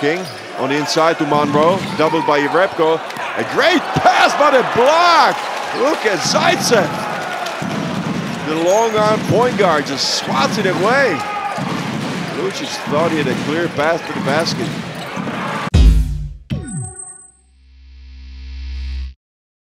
King on the inside to Monroe, doubled by Jerebko. A great pass, but a block! Look at Zaytsev. The long-arm point guard just swats it away. Lucic thought he had a clear path to the basket.